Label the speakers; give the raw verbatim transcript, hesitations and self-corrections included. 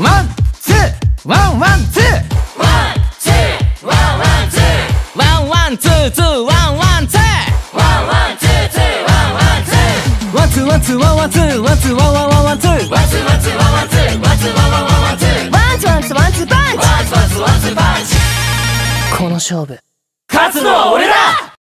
Speaker 1: ワンツーワンワンツー
Speaker 2: ワンツーワンワンツー
Speaker 1: ワンワンツーツーワンワンツー
Speaker 2: ワンワンツーツーワンワンツー
Speaker 1: ワンツーワンツーワンワンツーワンツーワンワンワンワンツー
Speaker 2: ワンツーワンツーワンワンツーワンツーワンワンワンツー
Speaker 3: ワンツーワンツーワンツーパンチ。
Speaker 2: ワンツーワンツーワンツーパンチ。
Speaker 1: この勝負
Speaker 2: 勝つのは俺だ。